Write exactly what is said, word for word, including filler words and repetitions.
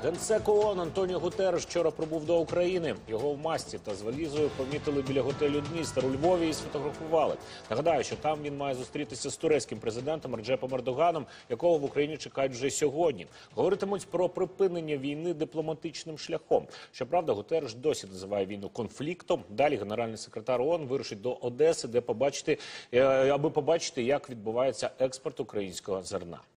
Генсек ООН Антоніо Гутерреш вчора прибув до України. Його в масці та з валізою помітили біля готелю «Дністер» у Львові і сфотографували. Нагадаю, що там він має зустрітися з турецьким президентом Реджепом Ердоганом, якого в Україні чекають вже сьогодні. Говоритимуть про припинення війни дипломатичним шляхом. Щоправда, Гутерреш досі називає війну конфліктом. Далі генеральний секретар ООН вирушить до Одеси, де побачити, аби побачити, як відбувається експорт українського зерна.